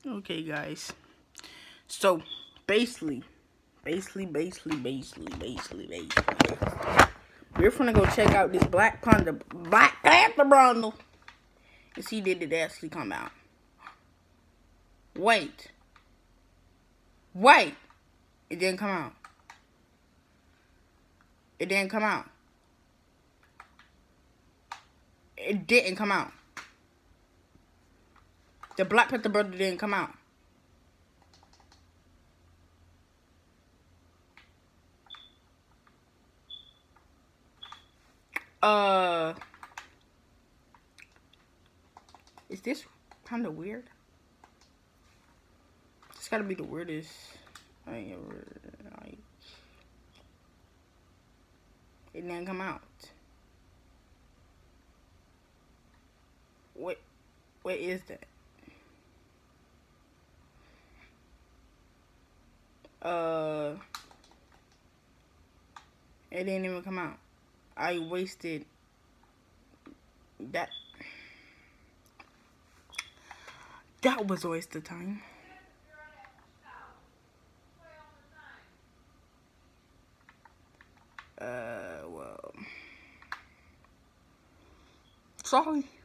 Okay, guys. So, basically, we're gonna go check out this Black Panther bundle and see did it actually come out. Wait, it didn't come out. It didn't come out. It didn't come out. The Black Panther bundle didn't come out. Is this kind of weird? It's gotta be the weirdest I ever, like, it didn't come out. What is that? It didn't even come out. I wasted that. That was a waste of time. Well, sorry.